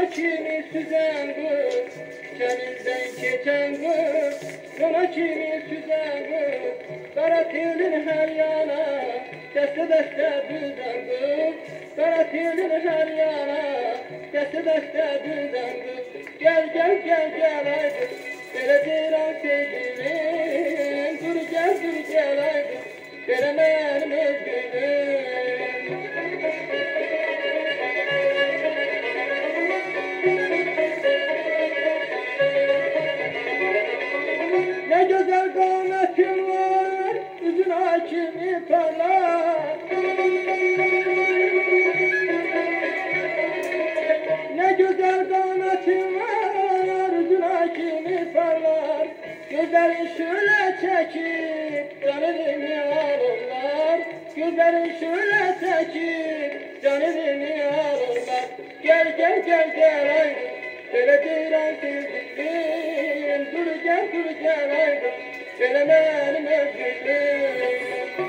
kimi süzen kız, Cemil'den geçen kız, sana kimi süzen kız, kara tilin her yana, deste deste düzen kız, kara tilin her yana, deste deste düzen kız. Gel gel gel gel haydi, böyle diren sevgilim, dur gel haydi, veremem özgürlüğüm. Ne güzel kametin var, yüzün hakimi parlar. Ne güzel kametin var, yüzün hakimi parlar. Gözlerin şöyle çekip, canını alırlar. Gözlerin şöyle çekip, canını alırlar. Gel gel gel gel haydi, böyle diren sevgilim, dur gel haydi, veremem özgürlüğüm.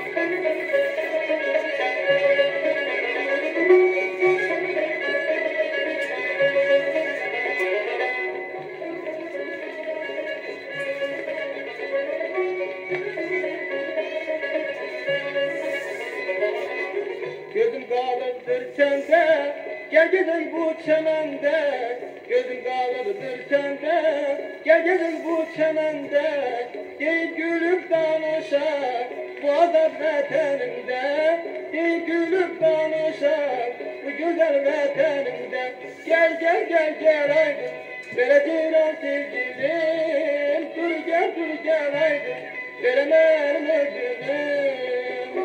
Gözüm kalıptır sende, gel gezelim bu çemende. Gözüm kalıptır sende, gel gezelim bu çemende. Değil gülüp danışak, bu azap vatanımda. Değil gülüp danışak, bu güzel vatanımda. Gel gel gel gel haydi, böyle diren sevgilim. Dur gel haydi, veremem özgürlüğüm.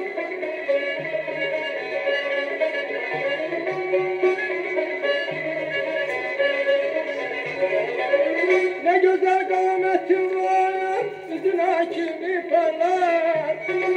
Ne güzel kametin var, yüzün hakimi parlar.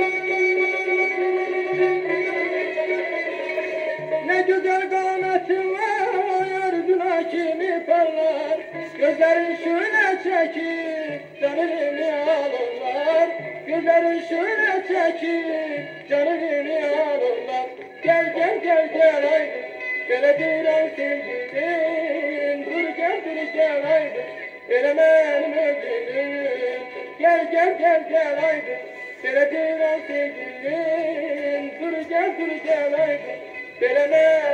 Ne güzel kametin var, yüzün hakimi parlar. Gözlerin şöyle çekip, canını alırlar. Gözlerin şöyle çekip, canını alırlar. Gel gel gel gel haydi, böyle diren sevgilim. Dur gel haydi, veremem özgürlüğüm. Gel gel gel gel haydi, böyle diren sevgilim. Dur gel haydi, veremem